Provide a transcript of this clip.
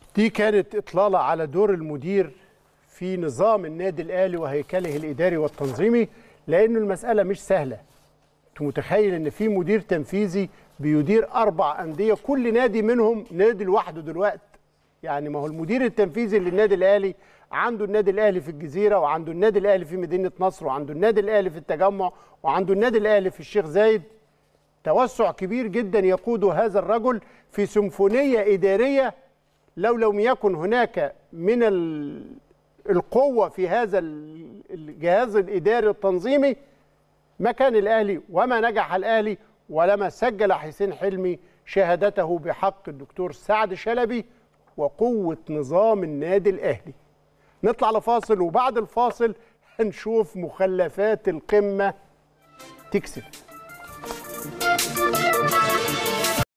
دي كانت إطلالة على دور المدير في نظام النادي الأهلي وهيكله الإداري والتنظيمي، لأنه المسألة مش سهلة. أنت متخيل إن في مدير تنفيذي بيدير 4 أندية، كل نادي منهم نادي لوحده دلوقتي. يعني ما هو المدير التنفيذي للنادي الأهلي عنده النادي الأهلي في الجزيرة، وعنده النادي الأهلي في مدينة نصر، وعنده النادي الأهلي في التجمع، وعنده النادي الأهلي في الشيخ زايد. توسع كبير جدا يقوده هذا الرجل في سيمفونية إدارية. لو لم يكن هناك من القوة في هذا الجهاز الإداري التنظيمي ما كان الأهلي وما نجح الأهلي، ولما سجل حسين حلمي شهادته بحق الدكتور سعد شلبي وقوة نظام النادي الأهلي. نطلع لفاصل، وبعد الفاصل هنشوف مخلفات القمة تكسب.